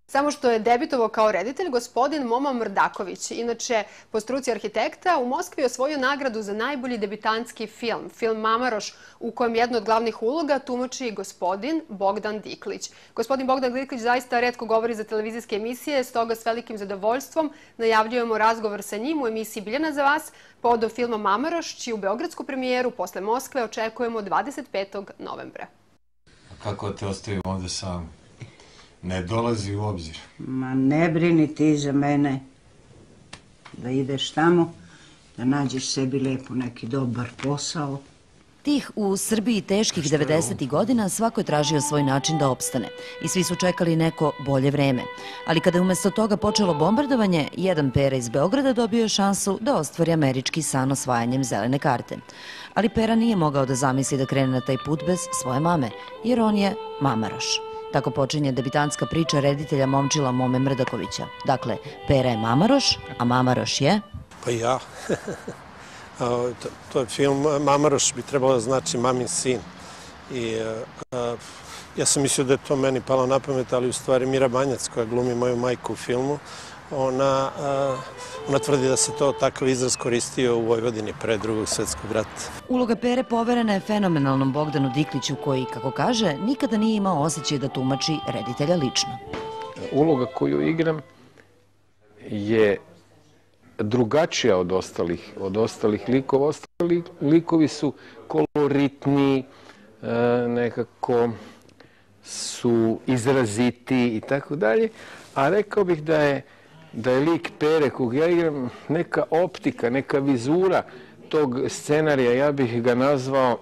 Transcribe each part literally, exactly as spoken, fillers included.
Samo što je debitovao kao reditelj gospodin Momo Mrdaković, inače po struci arhitekta, u Moskvi je osvojio nagradu za najbolji debitanski film, film Mamaroš, u kojem jednu od glavnih uloga tumači gospodin Bogdan Diklić. Gospodin Bogdan Diklić zaista retko govori za televizijske emisije, stoga s velikim zadovoljstvom najavljujemo razgovor sa njim u emisiji Biljana za vas povodom filma Mamaroš, čiju beogradsku premijeru posle Moskve očekujemo dvadeset petog novembra. Kako te ostavim ovde sam? Ne dolazi u obzir. Ma ne brini ti za mene da ideš tamo, da nađeš sebi lepo neki dobar posao. Tih u Srbiji teških devedesetih godina svako je tražio svoj način da opstane i svi su čekali neko bolje vreme. Ali kada je umjesto toga počelo bombardovanje, jedan Pera iz Beograda dobio je šansu da ostvari američki san osvajanjem zelene karte. Ali Pera nije mogao da zamisli da krene na taj put bez svoje mame, jer on je Mamaroš. Tako počinje debitantska priča reditelja Momčila Mome Mrdakovića. Dakle, Pera je Mamaroš, a Mamaroš je... Pa ja. To je film, Mamaroš bi trebalo da znači mamin sin. I ja sam mislio da je to meni palo na pamet, ali u stvari Mira Banjac, koja glumi moju majku u filmu, ona tvrdi da se to takav izraz koristio u Vojvodini pre drugog svetskog rata. Uloga Pere poverena je fenomenalnom Bogdanu Dikliću koji, kako kaže, nikada nije imao osjećaj da tumači reditelja lično. Uloga koju igram je drugačija od ostalih, od ostalih likova. Ostali likovi su koloritni, nekako su izraziti i tako dalje, a rekao bih da je da je lik Pere kog ja igram neka optika, neka vizura tog scenarija, ja bih ga nazvao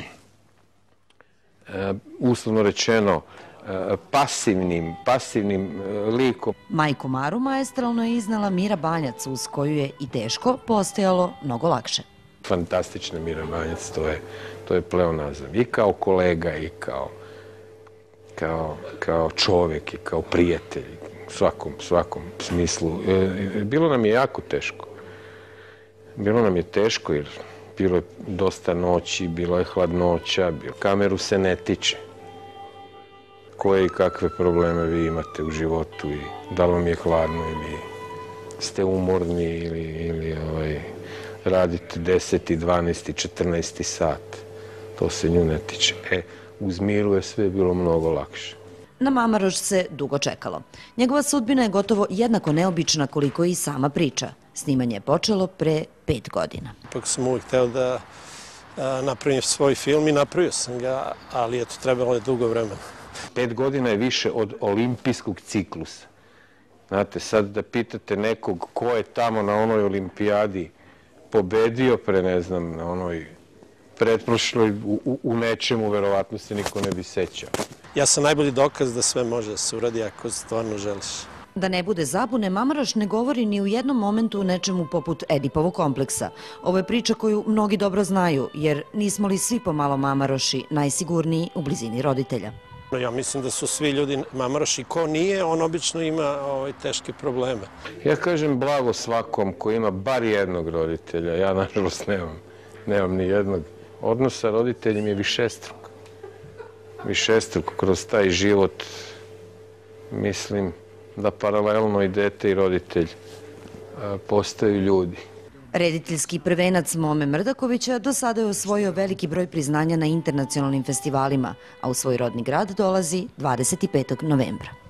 uslovno rečeno pasivnim, pasivnim likom. Majku Maru maestralno je iznala Mira Banjac, uz koju je i teško postojalo mnogo lakše. Fantastična Mira Banjac, to je, to je pleonazam. I kao kolega, i kao, kao, kao čovjek, i kao prijatelj, u svakom, svakom smislu. Bilo nam je jako teško. Bilo nam je teško jer bilo je dosta noći, bilo je hladnoća, kameru se ne tiče. Koje i kakve probleme vi imate u životu i da li vam je hladno ili ste umorni ili, ili ovaj, radite deseti, dvanaesti, četrnaesti sat. To se nju ne tiče. E, uz Miru je sve bilo mnogo lakše. Na Mamaroš se dugo čekalo. Njegova sudbina je gotovo jednako neobična koliko i sama priča. Snimanje je počelo pre pet godina. Ipak sam uvijek hteo da napravim svoj film i napravio sam ga, ali eto, trebalo je dugo vremena. Pet godina je više od olimpijskog ciklusa. Znate, sad da pitate nekog ko je tamo na onoj olimpijadi pobedio pre, ne znam, na onoj pretprošloj, u, u nečemu, verovatno se niko ne bi sećao. Ja sam najbolji dokaz da sve može da se uradi ako stvarno želiš. Da ne bude zabune, Mamaroš ne govori ni u jednom momentu o nečemu poput Edipovog kompleksa. Ovo je priča koju mnogi dobro znaju, jer nismo li svi pomalo Mamaroši najsigurniji u blizini roditelja? Ja mislim da su svi ljudi Mamaroši. Ko nije, on obično ima teške probleme. Ja kažem blago svakom ko ima bar jednog roditelja. Ja, nažalost, nemam. Nemam ni jednog. Odnos sa roditeljem je višestruk. Višestruk kroz taj život. Mislim da paralelno i dete i roditelj postaju ljudi. Rediteljski prvenac Mome Mrdakovića do sada je osvojio veliki broj priznanja na internacionalnim festivalima, a u svoj rodni grad dolazi dvadeset petog novembra.